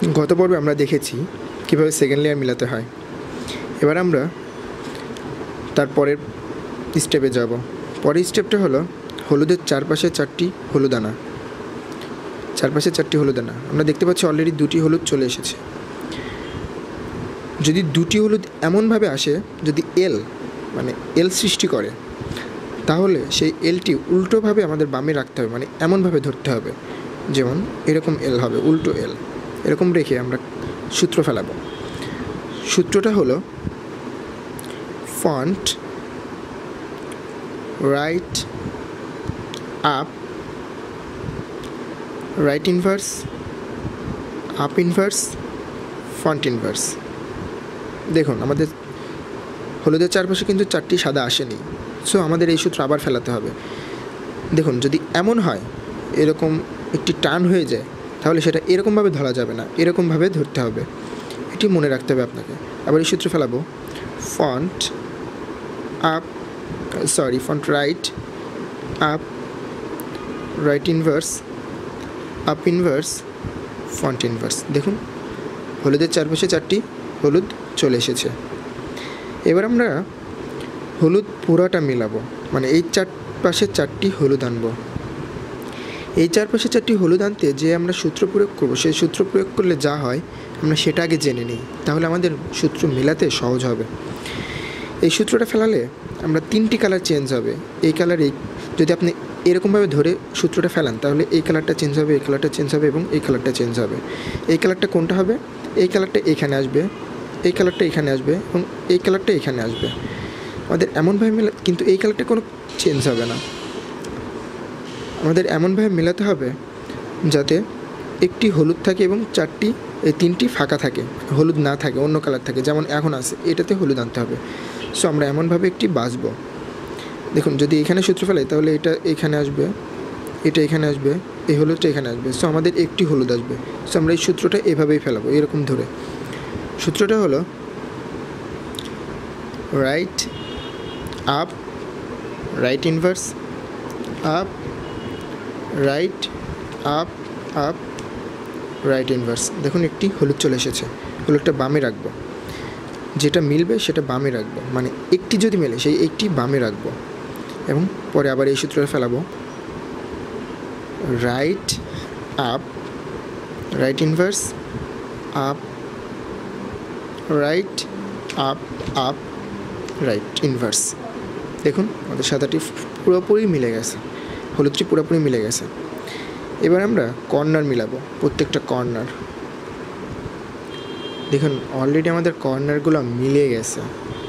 গত পর্বে আমরা দেখেছি কীভাবে সেকেন্ড লেয়ার মিলাতে হয়। এবার আমরা তারপরের স্টেপে যাব। পরের স্টেপটা হলো হলুদের চারপাশে চারটি হলুদানা। আমরা দেখতে পাচ্ছি অলরেডি দুটি হলুদ চলে এসেছে। যদি দুটি হলুদ এমনভাবে আসে, যদি এল সৃষ্টি করে, তাহলে সেই এলটি উল্টোভাবে আমাদের বামে রাখতে হবে, মানে এমনভাবে ধরতে হবে যেমন এরকম এল হবে, উল্টো এল। এরকম রেখে আমরা সূত্র ফেলাবো। সূত্রটা হলো front right up, right inverse, up inverse, front inverse. দেখুন আমাদের হলুদের চারপাশে কিন্তু চারটি সাদা আসেনি, সো আমাদের এই সূত্র আবার ফেলাতে হবে। দেখুন যদি এমন হয়, এরকম একটি টার্ন হয়ে যায়, তাহলে সেটা এরকমভাবে ধরা যাবে না, এরকমভাবে ধরতে হবে। এটি মনে রাখতে হবে আপনাকে। আবার এই সূত্র ফেলাবো front right up, right inverse, up inverse, front inverse. দেখুন হলুদের চারপাশে চারটি হলুদ চলে এসেছে। এবার আমরা হলুদ পুরাটা মিলাবো, মানে এই চারপাশে চারটি হলুদ আনবো। এই চারপাশে চারটি হলুদ আনতে যে আমরা সূত্র প্রয়োগ করব, সেই সূত্র প্রয়োগ করলে যা হয় আমরা সেটা আগে জেনে নিই, তাহলে আমাদের সূত্র মেলাতে সহজ হবে। এই সূত্রটা ফেলালে আমরা তিনটি কালার চেঞ্জ হবে। এই কালারেই যদি আপনি এরকমভাবে ধরে সূত্রটা ফেলান, তাহলে এই কালারটা চেঞ্জ হবে, এই কালারটা চেঞ্জ হবে এবং এই কালারটা চেঞ্জ হবে। এই কালারটা কোনটা হবে? এই কালারটা এখানে আসবে, এই কালারটা এখানে আসবে এবং এই কালারটা এখানে আসবে। আমাদের এমনভাবে কিন্তু এই কালারটা কোনো চেঞ্জ হবে না। আমাদের এমনভাবে মেলাতে হবে যাতে একটি হলুদ থাকে এবং তিনটি ফাঁকা থাকে, হলুদ না থাকে, অন্য কালার থাকে, যেমন এখন আছে, এটাতে হলুদ আনতে হবে। সো আমরা এমনভাবে একটি বাছবো। দেখুন যদি এখানে সূত্র ফেলাই, তাহলে এটা এখানে আসবে, এটা এখানে আসবে, এই হলুদটা এখানে আসবে। সো আমাদের একটি হলুদ আসবে। সো আমরা এই সূত্রটা এভাবেই ফেলাবো, এরকম ধরে। সূত্রটা হলো right up, right inverse, up, right up, up, right inverse. দেখুন একটি হলুদ চলে এসেছে। হলুদটা বামে রাখবো, যেটা মিলবে সেটা বামে রাখবো, মানে একটি যদি মেলে সেই একটি বামে রাখবো। এবং পরে আবার এই সূত্রটা ফেলাবো right up, right inverse, up, right up, up, right inverse. দেখুন আমাদের সাদাটি পুরোপুরি মিলে গেছে, হলুদটি পুরোপুরি মিলে গেছে। এবার আমরা কর্নার মিলাবো, প্রত্যেকটা কর্নার। দেখুন অলরেডি আমাদের কর্নারগুলো মিলে গেছে।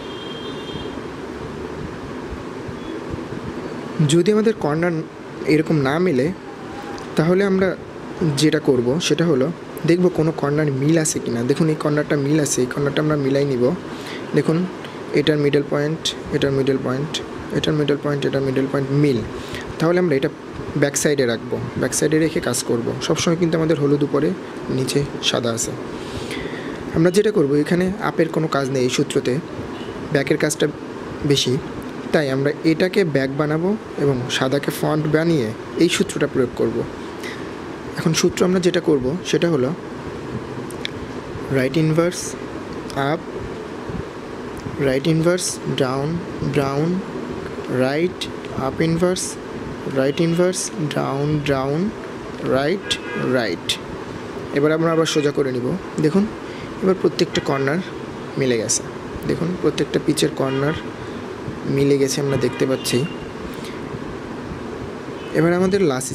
যদি আমাদের কর্নার এরকম না মিলে, তাহলে আমরা যেটা করব সেটা হলো দেখব কোনো কর্নার মিল আছে কিনা। দেখুন এই কর্নারটা মিল আছে, এই কর্নারটা আমরা মিলাই নিব। দেখুন এটার মিডল পয়েন্ট, এটার মিডল পয়েন্ট, এটার মিডল পয়েন্ট, এটার মিডল পয়েন্ট মিল। তাহলে আমরা এটা ব্যাক সাইডে রাখবো, ব্যাক সাইডে রেখে কাজ করব। সবসময় কিন্তু আমাদের হলুদ উপরে, নিচে সাদা আছে। আমরা যেটা করব, এখানে আপের কোনো কাজ নেই এই সূত্রতে, ব্যাকের কাজটা বেশি, তাই আমরা এটাকে ব্যাক বানাবো এবং সাদাকে ফন্ট বানিয়ে এই সূত্রটা প্রয়োগ করব। এখন সূত্র আমরা যেটা করব সেটা হলো right inverse up, right inverse down, down, right up inverse, right inverse down, down, right, right. এবার আমরা আবার সোজা করে নিব। দেখুন এবার প্রত্যেকটা কর্নার মিলে গেছে। দেখুন প্রত্যেকটা পিচের কর্নার মিলে গেছে, আমরা দেখতে পাচ্ছি। এবার আমাদের লাস্ট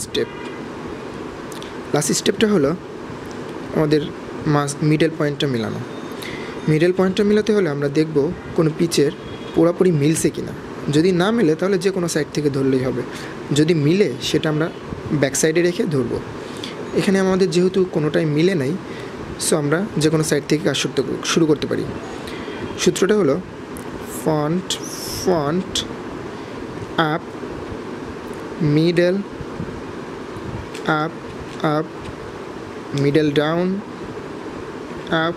স্টেপটা হলো আমাদের মিডল পয়েন্টটা মেলানো। মিডল পয়েন্টটা মেলাতে হলে আমরা দেখব কোনো পিচের পুরোপুরি মিলছে কিনা। যদি না মিলে তাহলে যে কোনো সাইড থেকে ধরলেই হবে, যদি মিলে সেটা আমরা ব্যাক সাইডে রেখে ধরবো। এখানে আমাদের যেহেতু কোনোটাই মিলে নাই, সো আমরা যে কোনো সাইড থেকে কাজ শুরু করতে পারি। সূত্রটা হলো front up, middle up, up, middle down, up,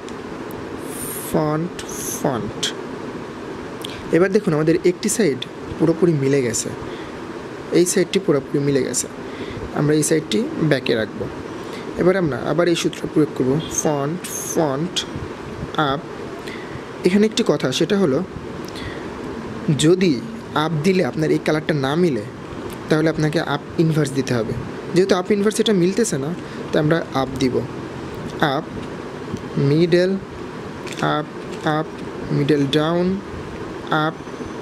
front. এবার দেখুন আমাদের একটি সাইড পুরোপুরি মিলে গেছে, এই সাইডটি পুরোপুরি মিলে গেছে। আমরা এই সাইডটি ব্যাকে রাখবো। এবার আমরা আবার এই সূত্র প্রয়োগ করব, ফন্ট আপ। এখানে একটি কথা, সেটা হলো যদি আপ দিলে আপনার এই কালারটা না মিলে তাহলে আপনাকে আপ ইনভার্স দিতে হবে। যেহেতু আপ ইনভার্স এটা মিলতেছে না, তাই আমরা আপ দিব। Up, middle, up, up, middle down, up,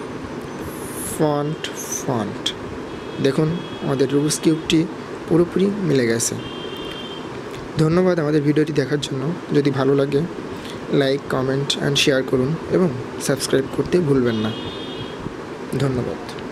front. দেখুন আমাদের রুবিক্স কিউবটি পুরোপুরি মিলে গেছে। ধন্যবাদ আমাদের ভিডিওটি দেখার জন্য। যদি ভালো লাগে লাইক, কমেন্ট অ্যান্ড শেয়ার করুন এবং সাবস্ক্রাইব করতে ভুলবেন না। ধন্যবাদ।